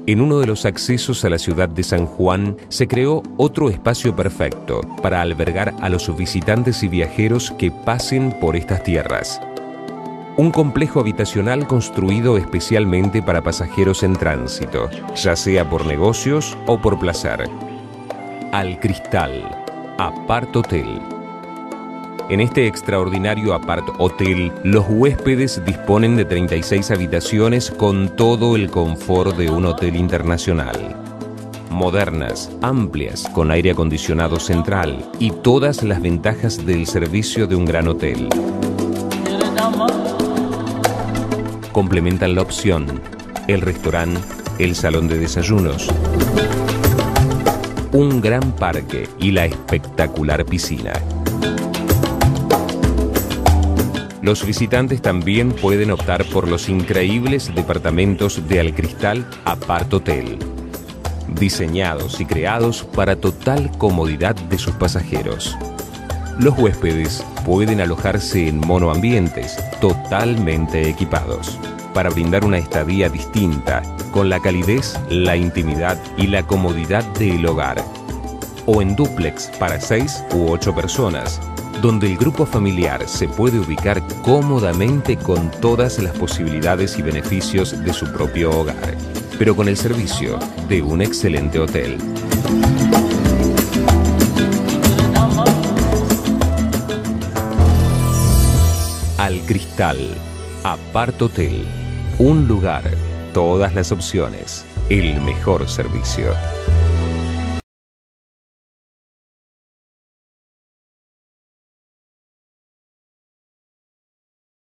En uno de los accesos a la ciudad de San Juan se creó otro espacio perfecto para albergar a los visitantes y viajeros que pasen por estas tierras. Un complejo habitacional construido especialmente para pasajeros en tránsito, ya sea por negocios o por placer. Al Cristal, Apart Hotel. En este extraordinario Apart Hotel, los huéspedes disponen de 36 habitaciones con todo el confort de un hotel internacional. Modernas, amplias, con aire acondicionado central y todas las ventajas del servicio de un gran hotel. Complementan la opción, el restaurante, el salón de desayunos, un gran parque y la espectacular piscina. Los visitantes también pueden optar por los increíbles departamentos de Al Cristal Apart Hotel, diseñados y creados para total comodidad de sus pasajeros. Los huéspedes pueden alojarse en monoambientes totalmente equipados para brindar una estadía distinta con la calidez, la intimidad y la comodidad del hogar. O en dúplex para 6 u 8 personas, donde el grupo familiar se puede ubicar cómodamente con todas las posibilidades y beneficios de su propio hogar, pero con el servicio de un excelente hotel. Al Cristal, Apart Hotel. Un lugar, todas las opciones, el mejor servicio.